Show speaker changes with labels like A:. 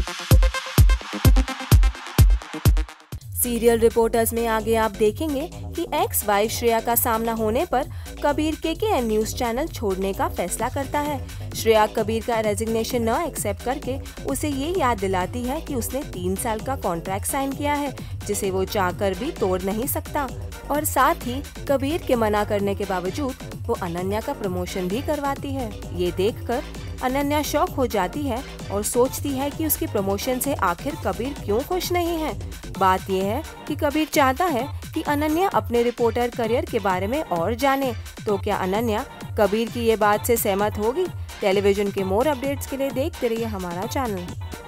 A: Serial reporters में आगे आप देखेंगे कि एक्स वाइफ श्रेया का सामना होने पर कबीर केकेएन न्यूज चैनल छोड़ने का फैसला करता है। श्रेया कबीर का रेजिग्नेशन न एक्सेप्ट करके उसे ये याद दिलाती है कि उसने 3 साल का कॉन्ट्रैक्ट साइन किया है, जिसे वो चाहकर भी तोड़ नहीं सकता। और साथ ही कबीर के मना करने के बावजूद वो अनन्या का प्रमोशन भी करवाती है। ये देखकर अनन्या शॉक हो जाती है और सोचती है कि उसकी प्रमोशन से आखिर कबीर क्यों खुश नहीं है। बात यह है कि कबीर चाहता है कि अनन्या अपने रिपोर्टर करियर के बारे में और जाने। तो क्या अनन्या कबीर की ये बात से सहमत होगी? टेलीविजन के मोर अपडेट्स के लिए देखते रहिए हमारा चैनल।